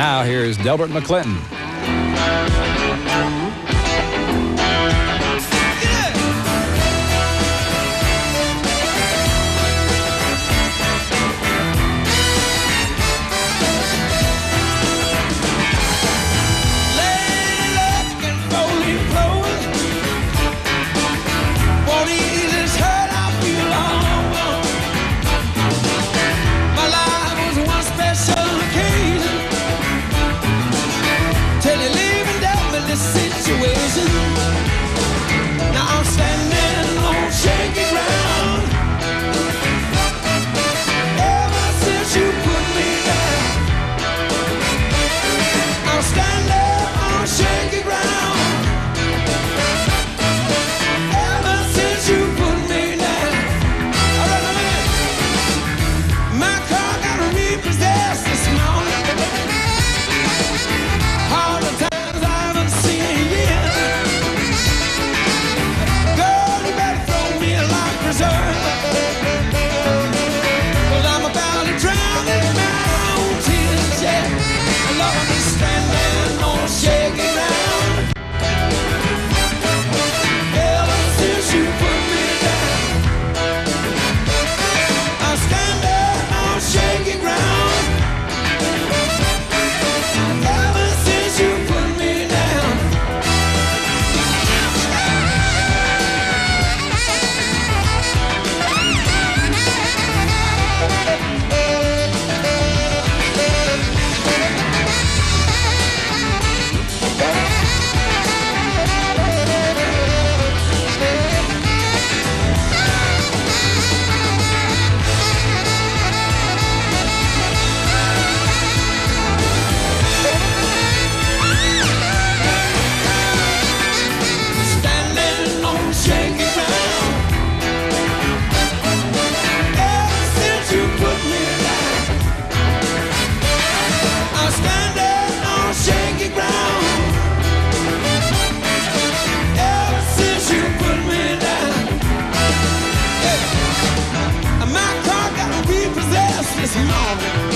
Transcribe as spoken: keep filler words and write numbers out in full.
Now here's Delbert McClinton. Now I'm standing on shaky ground. Ever since you put me down, I'm standing on shaky ground. Ever since you put me down. All right, now look at my car got repossessed this morning. All the times I haven't seen you. Cause I'm about to drown in my own tears, yeah. Lord, I'm standing on shaky ground. Ever since you put me down, I'm standing on shaky ground. Ever since you put me down. Standing on shaky ground. Ever since you put me down, I'm standing on shaky ground. Ever since you put me down, yeah. My car got repossessed this morning.